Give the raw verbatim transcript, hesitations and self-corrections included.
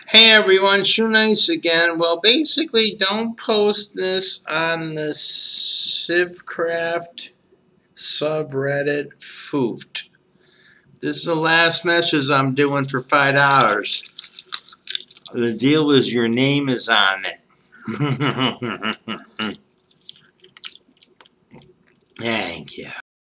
Hey everyone, SHOENICE again. Well, basically, don't post this on the civcraft subreddit foofed. This is the last message I'm doing for five dollars. The deal is your name is on it. Thank you.